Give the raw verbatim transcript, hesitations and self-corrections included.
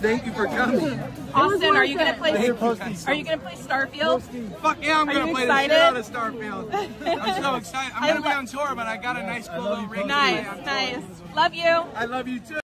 Thank you for coming. Austin, are you gonna play? Thank you guys. Are you gonna play Starfield? Fuck yeah, I'm Are gonna you play excited? the shit out of Starfield. I'm so excited. I'm I gonna be lo- on tour, but I got a nice cool little rig. Nice, nice. Love you. I love you too.